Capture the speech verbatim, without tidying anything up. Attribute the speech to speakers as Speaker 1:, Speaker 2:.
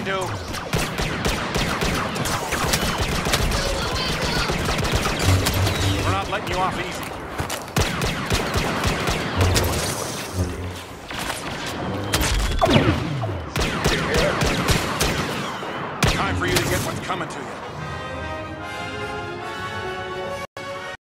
Speaker 1: to do. We're not letting you off easy. Time for you to get what's coming to you.